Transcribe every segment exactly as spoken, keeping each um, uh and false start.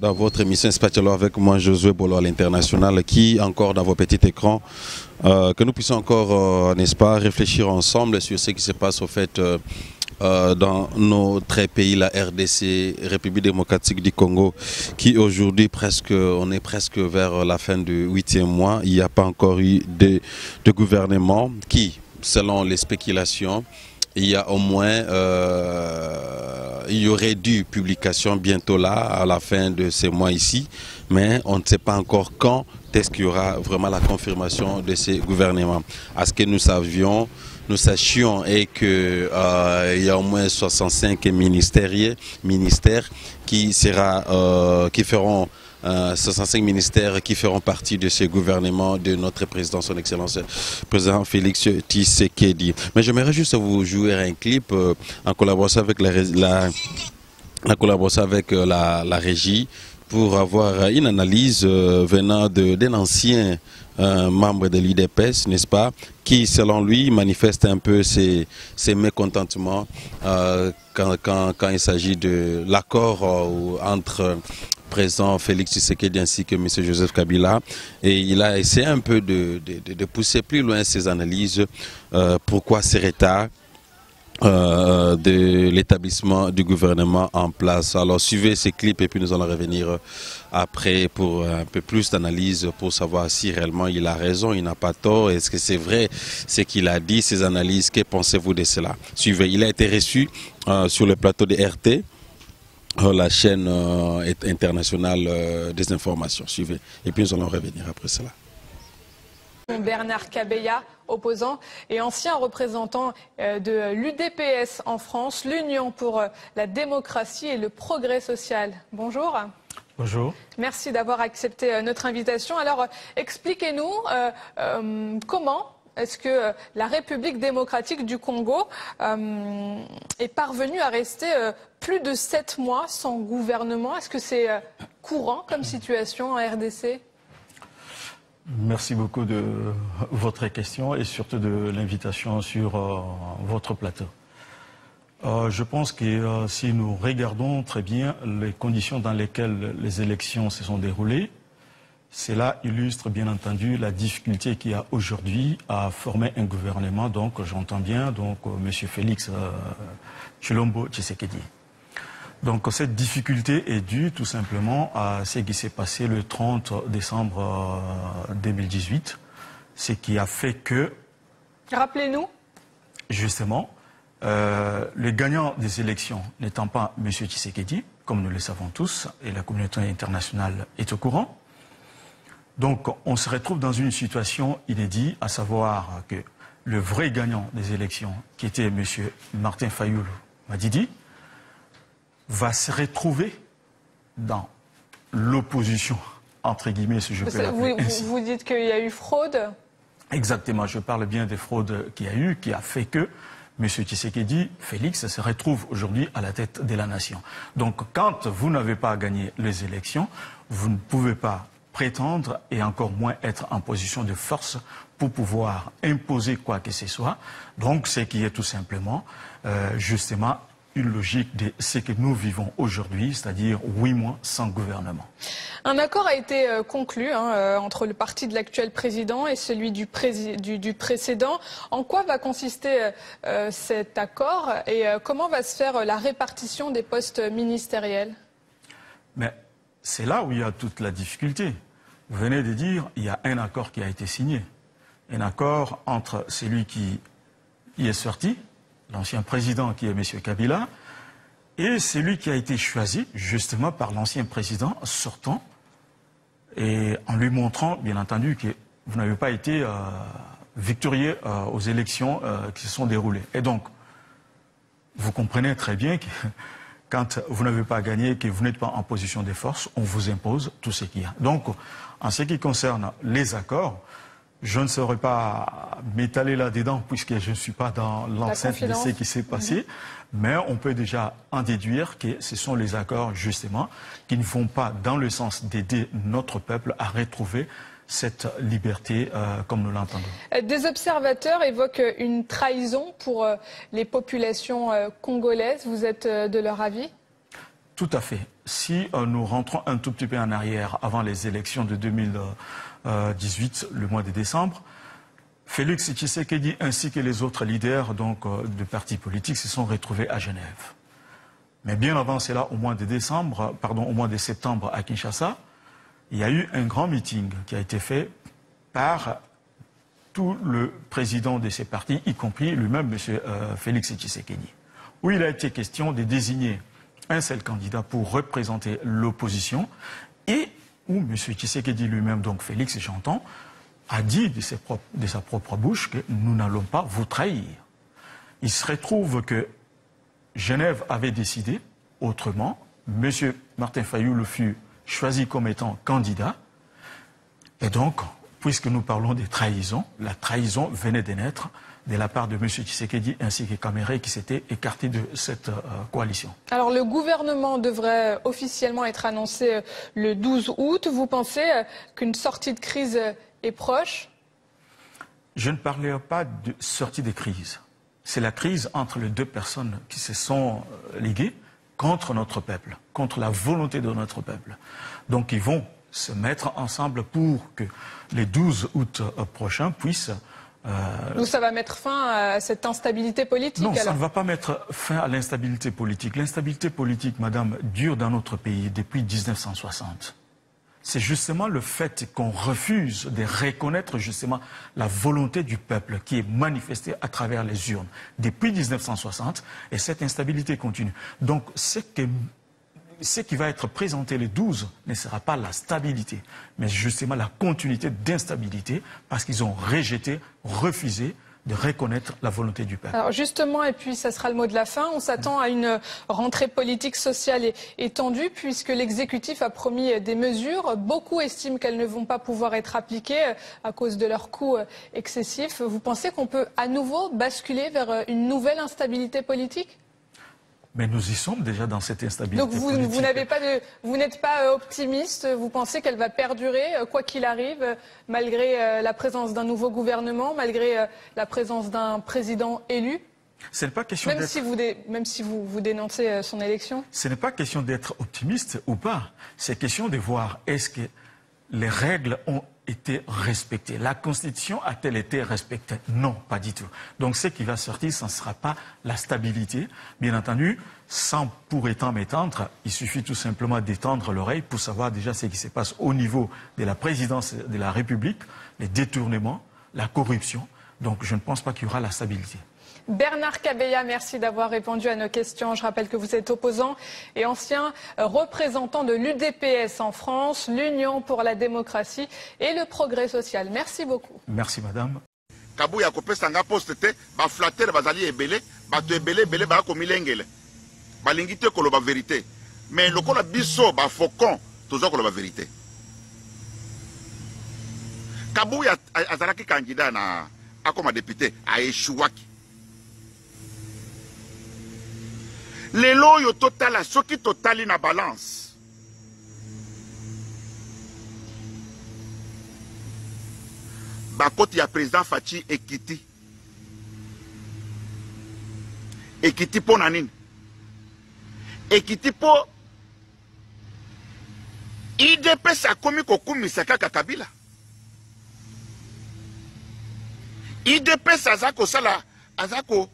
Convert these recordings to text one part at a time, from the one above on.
dans votre émission Spatialo avec moi, Josué Bolo à l'international, qui encore dans vos petits écrans, euh, que nous puissions encore, euh, n'est-ce pas, réfléchir ensemble sur ce qui se passe au fait euh, euh, dans notre pays, la R D C, République démocratique du Congo, qui aujourd'hui presque, on est presque vers la fin du huitième mois. Il n'y a pas encore eu de, de gouvernement qui, selon les spéculations, il y a au moins, euh, il y aurait dû publication bientôt là, à la fin de ces mois ici, mais on ne sait pas encore quand est-ce qu'il y aura vraiment la confirmation de ces gouvernements. À ce que nous savions, nous sachions et que euh, il y a au moins soixante-cinq ministères, ministères qui sera, euh, qui feront Euh, soixante-cinq ministères qui feront partie de ce gouvernement de notre président, son excellence, président Félix Tshisekedi. Mais j'aimerais juste vous jouer un clip euh, en collaboration avec la, la, la collaboration avec euh, la, la régie pour avoir une analyse euh, venant d'un ancien euh, membre de l'U D P S, n'est-ce pas, qui, selon lui, manifeste un peu ses, ses mécontentements euh, quand, quand, quand il s'agit de l'accord euh, entre président Félix Tshisekedi ainsi que M. Joseph Kabila, et il a essayé un peu de, de, de pousser plus loin ses analyses. Euh, pourquoi ce retard euh, de l'établissement du gouvernement en place. Alors suivez ces clips et puis nous allons revenir après pour un peu plus d'analyse pour savoir si réellement il a raison, il n'a pas tort, est-ce que c'est vrai ce qu'il a dit, ses analyses, que pensez-vous de cela? Suivez, il a été reçu euh, sur le plateau de R T, la chaîne euh, internationale euh, des informations. Suivez. Et puis nous allons revenir après cela. Bernard Kabeya, opposant et ancien représentant euh, de l'U D P S en France, l'Union pour euh, la démocratie et le progrès social. Bonjour. Bonjour. Merci d'avoir accepté euh, notre invitation. Alors, euh, expliquez-nous euh, euh, comment est-ce que euh, la République démocratique du Congo euh, est parvenue à rester euh, plus de sept mois sans gouvernement? Est-ce que c'est euh, courant comme situation en R D C? Merci beaucoup de votre question et surtout de l'invitation sur euh, votre plateau. Euh, je pense que euh, si nous regardons très bien les conditions dans lesquelles les élections se sont déroulées, cela illustre bien entendu la difficulté qu'il y a aujourd'hui à former un gouvernement. Donc j'entends bien donc euh, M. Félix euh, Tshilombo Tshisekedi. Donc cette difficulté est due tout simplement à ce qui s'est passé le trente décembre deux mille dix-huit, ce qui a fait que... Rappelez-nous. Justement, euh, le gagnant des élections n'étant pas M. Tshisekedi, comme nous le savons tous, et la communauté internationale est au courant. Donc on se retrouve dans une situation inédite, à savoir que le vrai gagnant des élections, qui était M. Martin Fayulu Madidi, va se retrouver dans l'opposition, entre guillemets, si je peux l'appeler ainsi. Vous, vous dites qu'il y a eu fraude? Exactement, je parle bien des fraudes qu'il y a eu, qui a fait que M. Tshisekedi, Félix, se retrouve aujourd'hui à la tête de la nation. Donc quand vous n'avez pas gagné les élections, vous ne pouvez pas prétendre et encore moins être en position de force pour pouvoir imposer quoi que ce soit. Donc ce qui est tout simplement, euh, justement, une logique de ce que nous vivons aujourd'hui, c'est-à-dire huit mois sans gouvernement. Un accord a été euh, conclu hein, euh, entre le parti de l'actuel président et celui du, prési du, du précédent. En quoi va consister euh, cet accord et euh, comment va se faire euh, la répartition des postes ministériels? Mais c'est là où il y a toute la difficulté. Vous venez de dire il y a un accord qui a été signé. Un accord entre celui qui y est sorti, l'ancien président qui est M. Kabila, et celui qui a été choisi justement par l'ancien président sortant, et en lui montrant bien entendu que vous n'avez pas été euh, victorieux euh, aux élections euh, qui se sont déroulées. Et donc, vous comprenez très bien que quand vous n'avez pas gagné, que vous n'êtes pas en position de force, on vous impose tout ce qu'il y a. Donc, en ce qui concerne les accords, je ne saurais pas m'étaler là-dedans puisque je ne suis pas dans l'enceinte de ce qui s'est passé, mmh. mais on peut déjà en déduire que ce sont les accords justement qui ne vont pas dans le sens d'aider notre peuple à retrouver cette liberté euh, comme nous l'entendons. Des observateurs évoquent une trahison pour euh, les populations euh, congolaises. Vous êtes euh, de leur avis? Tout à fait. Si euh, nous rentrons un tout petit peu en arrière avant les élections de deux mille dix-huit, le mois de décembre, Félix Tshisekedi ainsi que les autres leaders donc, euh, de partis politiques se sont retrouvés à Genève. Mais bien avant cela, au mois de décembre, pardon, au mois de septembre à Kinshasa, il y a eu un grand meeting qui a été fait par tout le président de ces partis, y compris lui-même, M. Euh, Félix Tshisekedi, où il a été question de désigner un seul candidat pour représenter l'opposition et où M. Tshisekedi lui-même, donc Félix, j'entends, a dit de, ses propres, de sa propre bouche que nous n'allons pas vous trahir. Il se retrouve que Genève avait décidé autrement. M. Martin Fayulu fut choisi comme étant candidat. Et donc, puisque nous parlons des trahisons, la trahison venait de naître de la part de M. Tshisekedi ainsi que Kamere qui s'était écarté de cette euh, coalition. Alors le gouvernement devrait officiellement être annoncé le douze août. Vous pensez euh, qu'une sortie de crise est proche? Je ne parlais pas de sortie de crise. C'est la crise entre les deux personnes qui se sont euh, liguées contre notre peuple, contre la volonté de notre peuple. Donc ils vont se mettre ensemble pour que les douze août euh, prochains puissent... Euh... Donc ça va mettre fin à cette instabilité politique? Non, alors. Ça ne va pas mettre fin à l'instabilité politique. L'instabilité politique, madame, dure dans notre pays depuis mille neuf cent soixante. C'est justement le fait qu'on refuse de reconnaître justement la volonté du peuple qui est manifestée à travers les urnes depuis mille neuf cent soixante, et cette instabilité continue. Donc ce que ce qui va être présenté le douze ne sera pas la stabilité, mais justement la continuité d'instabilité, parce qu'ils ont rejeté, refusé de reconnaître la volonté du peuple. Alors justement, et puis ça sera le mot de la fin, on s'attend à une rentrée politique sociale étendue, puisque l'exécutif a promis des mesures. Beaucoup estiment qu'elles ne vont pas pouvoir être appliquées à cause de leurs coûts excessifs. Vous pensez qu'on peut à nouveau basculer vers une nouvelle instabilité politique ? Mais nous y sommes déjà dans cette instabilité. Donc vous, vous n'avez pas de, vous n'êtes pas optimiste. Vous pensez qu'elle va perdurer quoi qu'il arrive, malgré la présence d'un nouveau gouvernement, malgré la présence d'un président élu? Ce n'est pas question même si vous dé, même si vous, vous dénoncez son élection. Ce n'est pas question d'être optimiste ou pas. C'est question de voir est-ce que les règles ont été respectées. La Constitution a-t-elle été respectée? Non, pas du tout. Donc ce qui va sortir, ce ne sera pas la stabilité. Bien entendu, sans pour autant m'étendre, il suffit tout simplement d'étendre l'oreille pour savoir déjà ce qui se passe au niveau de la présidence de la République, les détournements, la corruption. Donc je ne pense pas qu'il y aura la stabilité. Bernard Kabeya, merci d'avoir répondu à nos questions. Je rappelle que vous êtes opposant et ancien représentant de l'U D P S en France, l'Union pour la démocratie et le progrès social. Merci beaucoup. Merci madame. Kabouya kopesanga poste te ba flatter bazali ebele ba to ebele ebele ba ko milengele ba lingite ko lo ba vérité mais lokola biso ba faucon tozo ko lo ba vérité. Kabouya azalaki candidat na akoma député a échouaki. Lelo yo total a soki totali na balance. Bakoti ya président Fachi Ekiti. Ekiti po nanine. Ekiti po I D P S akomi kokumisa kaka Kabila. I D P S azako sala azako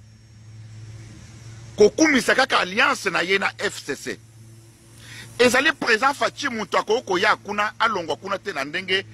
kokumisa kaka alliance na ye na F C C. Ezali président Fachi mutu akoko ya kuna alongwa kuna te na ndenge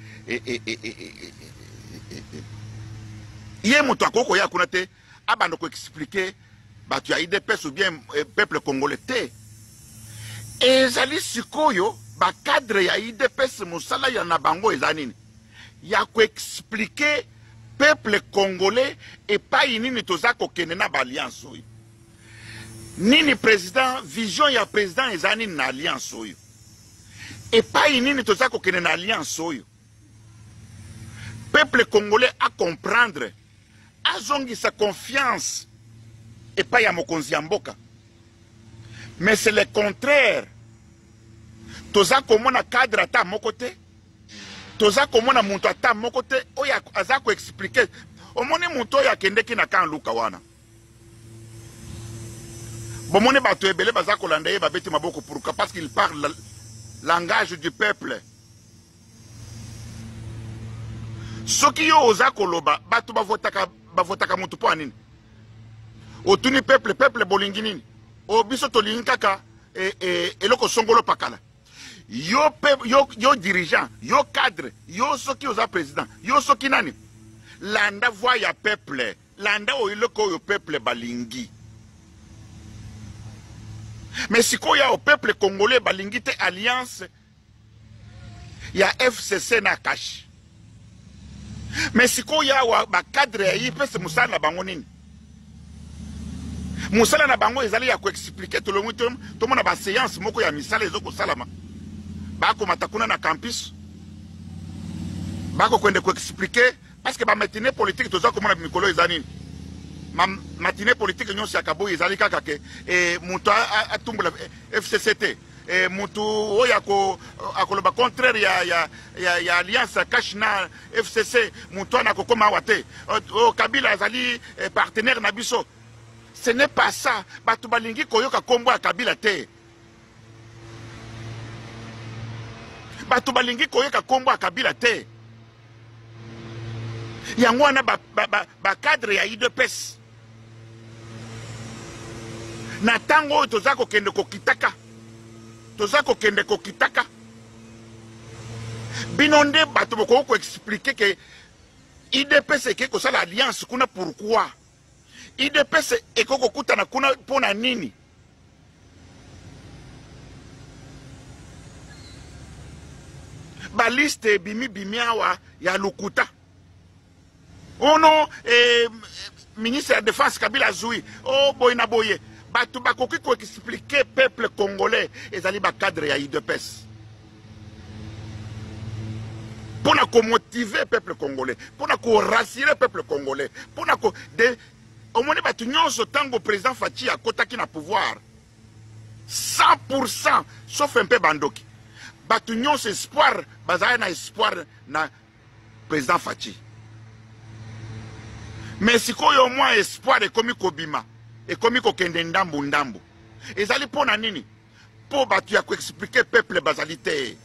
ye mutu akoko ya kuna te abando ko expliquer batu ya I D P S ou bien peuple congolais te. Ezali sikoyo ba cadre ya I D P S musala ya na bango ezanini ya ko expliquer peuple congolais et pas inini tozako kene na ba alliance oyo. Nini président, vision ya président ezani na alliance oyo. Et pas nini tozako kene na alliance oyo. Peuple congolais à comprendre, a zongi sa confiance et pas ya mokonzi ya mboka. Mais c'est le contraire. Tozako mona cadre ata mokote. Tozako mona muntu ata mokote oya azako expliquer. Omoni muntu oya kendeki na kan luka wana. Bomone bato ebele baza kolanda ye babeti maboko pourquoi? Parce qu'il parle le langage du peuple. Soki yo oza koloba bato bavotaka bavotaka mutu po anini. Otuni peuple peuple bolingi nini? O biso tolingi kaka e e eloko songolo pakala. Yo peuple yo yo dirigeant, yo cadre, yo soki oza président, yo soki nani? Landa voix ya peuple, landa o iloko yo peuple balingi. Mais si il y a au peuple congolais, balingite alliance, il y a F C C na cash. Mais si il y a un cadre, il peut se moussala na bangonine. Moussala na bango, ils allaient expliquer tout le monde, tout le monde a une séance, moko ya misala les autres salama. Bako matakuna na campus. Bako kwende ko expliquer parce que ba matinée politique tout ça comme na mikolo ezanini. Ma matinée politique nous c'est akabo ezali kaka ke e mutu atumbula F C C T e mutu oya ko akoloba contraire ya ya ya, ya alliance cash na F C C mutu na kokoma wate o Kabila azali e, partenaire na biso. Ce n'est pas ça. Batu balingi koyoka kombo ya Kabila te. Batu balingi koyoka kombo ya Kabila te. Yango wana ba ba, ba, ba cadre ya I D P S. Na tango toza kokende kokitaka toza kokende kokitaka binonde bato boko ko expliquer que I D P S ke ko sala alliance kuna pourquoi I D P S e ko kokutana kuna pona nini ba liste bimi bimi awa ya lukuta ono eh, ministre de la défense Kabila Zoui oh boy na boye Batu bakoki ko expliquer peuple congolais et zali ba cadre ya I D P S. Pour na ko motiver peuple congolais, pour na ko rassurer peuple congolais, pour na ko de au moins batu nyonso tango président Fachi a kotaki na pouvoir. cent pour cent sauf un peu bandoki. Batu nyonso espoir, bazaya na espoir na président Fachi. Mais si ko yo moins espoir e komi kobima. Et comme il y a ndambu ndambu. Et ça pour nini? Pour batu ya ko expliquer peuple basalité.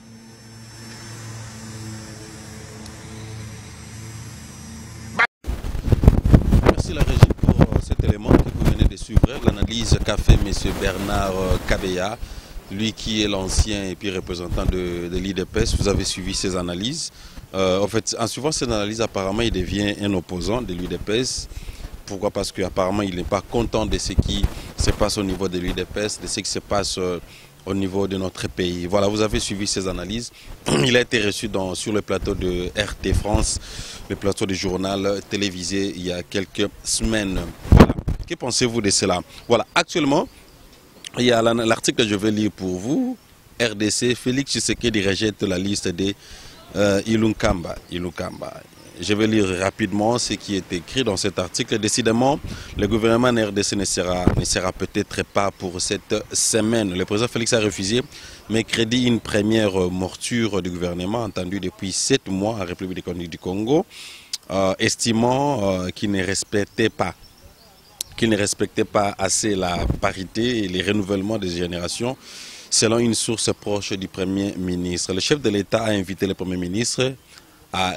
Merci la régie pour cet élément que vous venez de suivre. L'analyse qu'a fait M. Bernard Kabeya, lui qui est l'ancien et puis représentant de, de l'I D P S. Vous avez suivi ses analyses. Euh, en fait, en suivant ces analyses, apparemment, il devient un opposant de l'I D P S. Pourquoi? Parce qu'apparemment, il n'est pas content de ce qui se passe au niveau de l'U D P S, de ce qui se passe euh, au niveau de notre pays. Voilà, vous avez suivi ces analyses. Il a été reçu dans, sur le plateau de R T France, le plateau du journal télévisé il y a quelques semaines. Voilà. Que pensez-vous de cela? Voilà, actuellement, il y a l'article que je vais lire pour vous. R D C, Félix Tshisekedi rejette la liste des euh, Ilunkamba. Ilunkamba. Je vais lire rapidement ce qui est écrit dans cet article. Décidément, le gouvernement R D C ne sera, ne sera peut-être pas pour cette semaine. Le président Félix a refusé mercredi une première mouture du gouvernement entendue depuis sept mois en République du Congo, euh, estimant euh, qu'il ne respectait pas qu'il ne respectait pas assez la parité et les renouvellements des générations, selon une source proche du Premier ministre. Le chef de l'État a invité le Premier ministre à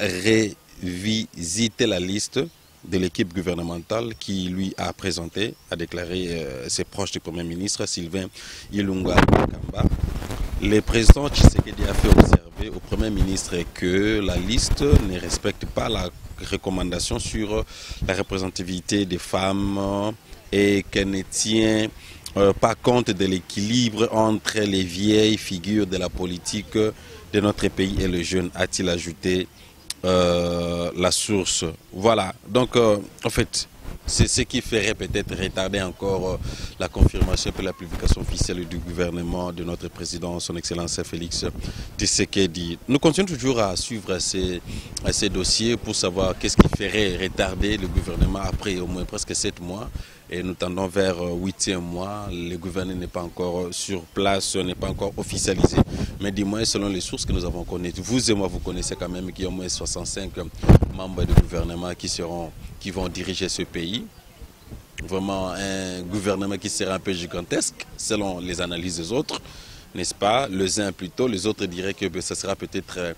revisiter la liste de l'équipe gouvernementale qui lui a présenté, a déclaré euh, ses proches du Premier ministre, Sylvain Ilunga Kamba. Le président Tshisekedi a fait observer au Premier ministre que la liste ne respecte pas la recommandation sur la représentativité des femmes et qu'elle ne tient euh, pas compte de l'équilibre entre les vieilles figures de la politique de notre pays et les jeunes, a-t-il ajouté euh, la source. Voilà, donc euh, en fait, c'est ce qui ferait peut-être retarder encore euh, la confirmation et la publication officielle du gouvernement de notre président, son Excellence Félix Tshisekedi. Nous continuons toujours à suivre ces, ces dossiers pour savoir qu'est-ce qui ferait retarder le gouvernement après au moins presque sept mois. Et nous tendons vers huitième mois. Le gouvernement n'est pas encore sur place, n'est pas encore officialisé. Mais du moins, selon les sources que nous avons connues, vous et moi, vous connaissez quand même qu'il y a au moins soixante-cinq membres du gouvernement qui seront, qui vont diriger ce pays. vraiment un gouvernement qui serait un peu gigantesque, selon les analyses des autres, n'est-ce pas? Les uns plutôt, les autres diraient que ben, ça sera peut-être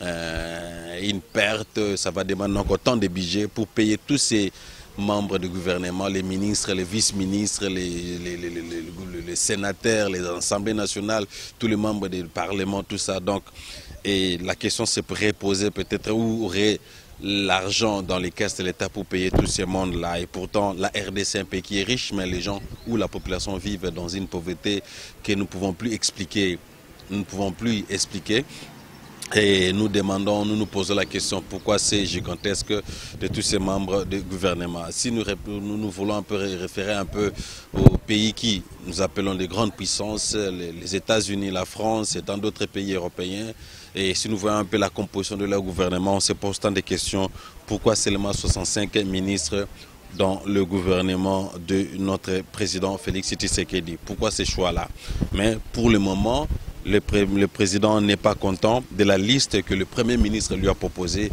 euh, une perte, ça va demander encore tant de budget pour payer tous ces membres du gouvernement, les ministres, les vice-ministres, les, les, les, les, les, les sénateurs, les assemblées nationales, tous les membres du Parlement, tout ça. Donc, et la question se pourrait poser peut-être où aurait l'argent dans les caisses de l'État pour payer tous ces mondes-là. Et pourtant, la R D C est un pays qui est riche, mais les gens ou la population vivent dans une pauvreté que nous ne pouvons plus expliquer. Nous ne pouvons plus expliquer. Et nous demandons, nous nous posons la question pourquoi c'est gigantesque de tous ces membres du gouvernement. Si nous, nous, nous voulons un peu référer un peu aux pays qui nous appelons des grandes puissances, les, les États-Unis, la France et tant d'autres pays européens, et si nous voyons un peu la composition de leur gouvernement, on se pose tant de questions. Pourquoi seulement soixante-cinq ministres dans le gouvernement de notre président Félix Tshisekedi? Pourquoi ces choix-là? Mais pour le moment, le, pré le président n'est pas content de la liste que le Premier ministre lui a proposée.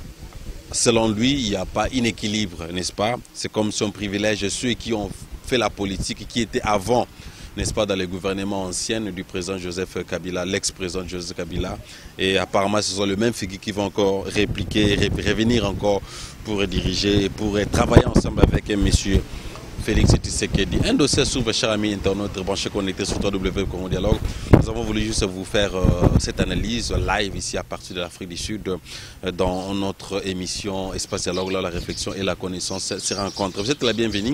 Selon lui, il n'y a pas inéquilibre, n'est-ce pas? C'est comme si on privilège ceux qui ont fait la politique, qui étaient avant, n'est-ce pas, dans les gouvernements anciens du président Joseph Kabila, l'ex-président Joseph Kabila. Et apparemment, ce sont les mêmes figures qui vont encore répliquer, revenir encore pour diriger, pour travailler ensemble avec monsieur Félix Tshisekedi. Un dossier s'ouvre, cher ami internaute, branché connecté sur w w w point congo dialogue. Nous avons voulu juste vous faire euh, cette analyse live ici à partir de l'Afrique du Sud euh, dans notre émission Espace Dialogue, là la réflexion et la connaissance se rencontrent. Vous êtes la bienvenue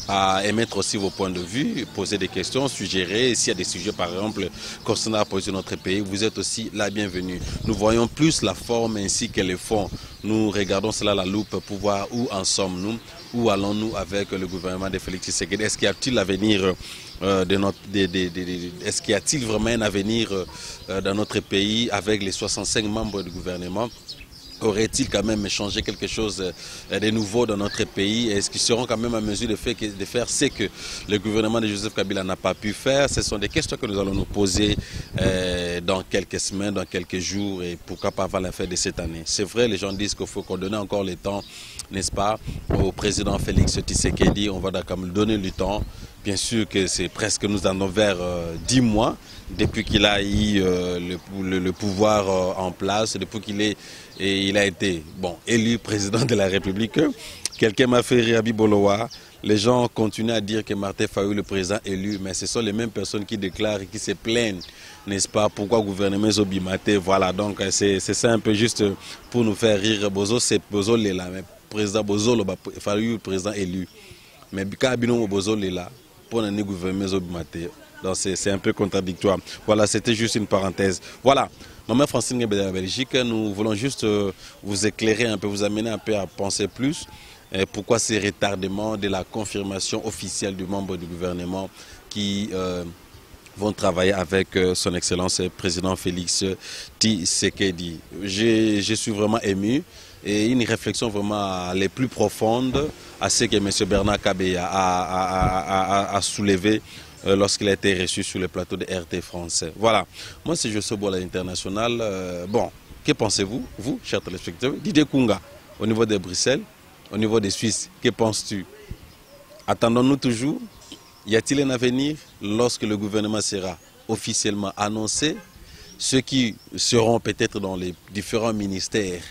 à émettre aussi vos points de vue, poser des questions, suggérer. S'il y a des sujets par exemple concernant la position de notre pays, vous êtes aussi la bienvenue. Nous voyons plus la forme ainsi que le fond. Nous regardons cela à la loupe pour voir où en sommes-nous. Où allons-nous avec le gouvernement de Félix Tshisekedi? Est-ce qu'il y a-t-il l'avenir euh, de notre, de, de, de, de, est-ce qu'il y a-t-il vraiment un avenir euh, dans notre pays avec les soixante-cinq membres du gouvernement? Aurait-il quand même changé quelque chose de nouveau dans notre pays? Est-ce qu'ils seront quand même en mesure de faire, de faire ce que le gouvernement de Joseph Kabila n'a pas pu faire? Ce sont des questions que nous allons nous poser euh, dans quelques semaines, dans quelques jours et pourquoi pas avant la fin de cette année. C'est vrai, les gens disent qu'il faut qu'on donne encore le temps, n'est-ce pas, au président Félix Tshisekedi. On va d'accord lui donner le temps. Bien sûr que c'est presque, nous en avons vers euh, dix mois depuis qu'il a eu euh, le, le, le pouvoir euh, en place, depuis qu'il est et il a été bon, élu président de la République. Quelqu'un m'a fait rire à Biboloa. Les gens continuent à dire que Martin Fayulu, le président élu, mais ce sont les mêmes personnes qui déclarent et qui se plaignent, n'est-ce pas? Pourquoi le gouvernement Zobimate? Voilà, donc c'est ça un peu juste pour nous faire rire. Bozo, c'est Bozo là, mais président Bozo, le Fayulu, le président élu. Mais Kabino Bozo là, pour le gouvernement Zobimate. Donc c'est un peu contradictoire. Voilà, c'était juste une parenthèse. Voilà. Maman Francine de la Belgique, nous voulons juste vous éclairer un peu, vous amener un peu à penser plus. Pourquoi ces retardements de la confirmation officielle du membre du gouvernement qui euh, vont travailler avec euh, son Excellence le président Félix Tshisekedi. Je, je suis vraiment ému et une réflexion vraiment les plus profondes à ce que M. Bernard Kabeya a, a, a, a, a soulevé lorsqu'il a été reçu sur le plateau de R T français. Voilà, moi c'est Joseph Bola International. Euh, bon, que pensez-vous, vous, chers téléspectateurs? Didier Kunga, au niveau de Bruxelles, au niveau des Suisses, que penses-tu? Attendons-nous toujours? Y a-t-il un avenir lorsque le gouvernement sera officiellement annoncé? Ceux qui seront peut-être dans les différents ministères,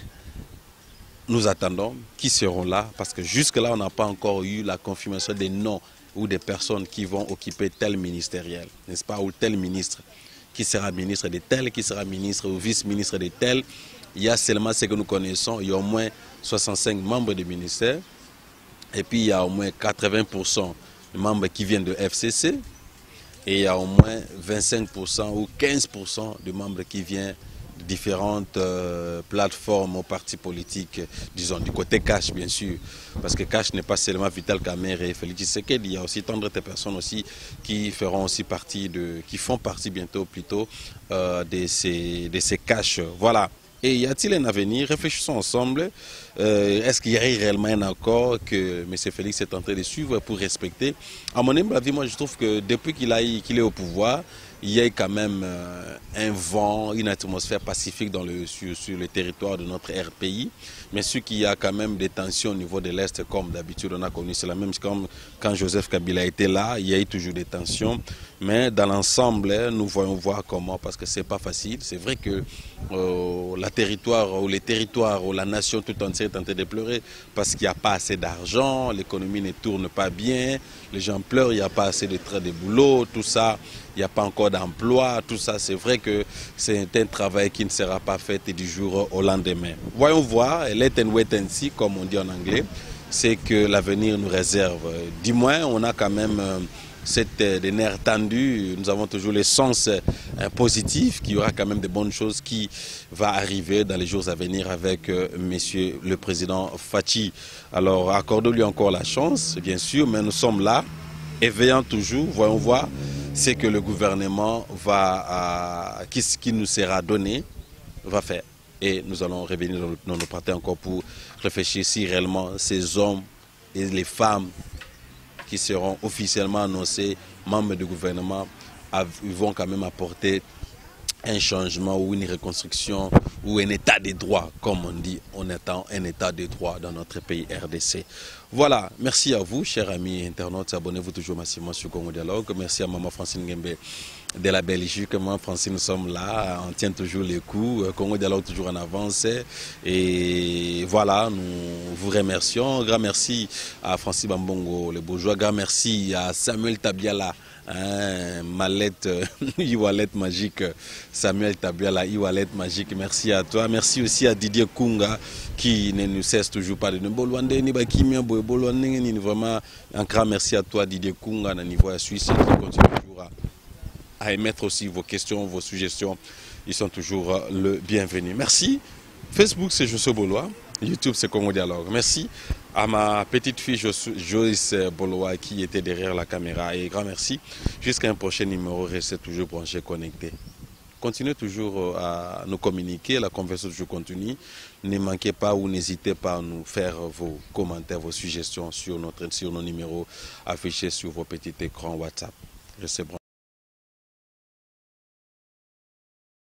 nous attendons, qui seront là? Parce que jusque-là, on n'a pas encore eu la confirmation des noms ou des personnes qui vont occuper tel ministériel, n'est-ce pas, ou tel ministre, qui sera ministre de tel, qui sera ministre ou vice-ministre de tel. Il y a seulement ce que nous connaissons, il y a au moins soixante-cinq membres du ministère, et puis il y a au moins quatre-vingts pour cent de membres qui viennent de F C C, et il y a au moins vingt-cinq pour cent ou quinze pour cent de membres qui viennent de différentes euh, plateformes aux partis politiques, disons du côté cash bien sûr, parce que cash n'est pas seulement Vital Kamerhe et Félix Tshisekedi, il y a aussi tant d'autres personnes aussi qui feront aussi partie de, qui font partie bientôt plutôt euh, de ces, de ces cash. Voilà. Et y a-t-il un avenir? Réfléchissons ensemble. Euh, Est-ce qu'il y a réellement un accord que M. Félix est en train de suivre pour respecter? À mon humble avis, moi je trouve que depuis qu'il qu'il est au pouvoir, il y ait quand même euh, un vent, une atmosphère pacifique dans le, sur, sur le territoire de notre R pays. Mais ce qu'il y a quand même des tensions au niveau de l'Est, comme d'habitude on a connu, c'est la même comme quand Joseph Kabila était là, il y a eu toujours des tensions. Mais dans l'ensemble, nous voyons voir comment, parce que c'est pas facile. C'est vrai que euh, la territoire, ou les territoires, ou la nation tout entière est en train de pleurer parce qu'il n'y a pas assez d'argent, l'économie ne tourne pas bien, les gens pleurent, il n'y a pas assez de traits de boulot, tout ça, il n'y a pas encore d'emploi, tout ça. C'est vrai que c'est un travail qui ne sera pas fait du jour au lendemain. Voyons voir, let and wait and see, comme on dit en anglais, c'est que l'avenir nous réserve. Du moins, on a quand même cette, des nerfs tendus, nous avons toujours le sens euh, positif qu'il y aura quand même de bonnes choses qui vont arriver dans les jours à venir avec euh, monsieur le président Fachi. Alors accordons-lui encore la chance, bien sûr, mais nous sommes là, éveillants toujours, voyons voir ce que le gouvernement va, euh, qui, qui nous sera donné, va faire. Et nous allons revenir dans nos parties encore pour réfléchir si réellement ces hommes et les femmes qui seront officiellement annoncés membres du gouvernement vont quand même apporter un changement ou une reconstruction ou un état de droit, comme on dit, en étant un état de droit dans notre pays R D C. Voilà, merci à vous, chers amis internautes. Abonnez-vous toujours massivement sur Congo Dialogue. Merci à Maman Francine Ngembe de la Belgique. Moi, Francine, nous sommes là, on tient toujours les coups. Congo Dialogue toujours en avance. Et voilà, nous vous remercions. Grand merci à Francis Bambongo, le bourgeois. Grand merci à Samuel Tabiala. Hein, mallette, e-wallet magique, Samuel Tabiala, e-wallet magique, merci à toi. Merci aussi à Didier Kunga qui ne nous cesse toujours pas de nous vraiment un grand merci à toi Didier Kunga, au niveau de la Suisse, qui continue toujours à, à émettre aussi vos questions, vos suggestions. Ils sont toujours le bienvenu. Merci. Facebook, c'est Josué Bolois. YouTube, c'est Congo Dialogue. Merci à ma petite fille Joyce Bolois qui était derrière la caméra. Et grand merci. Jusqu'à un prochain numéro, restez toujours branchés, connectés. Continuez toujours à nous communiquer, la conversation toujours continue. Ne manquez pas ou n'hésitez pas à nous faire vos commentaires, vos suggestions sur, notre, sur nos numéros affichés sur vos petits écrans WhatsApp. Restez branchés.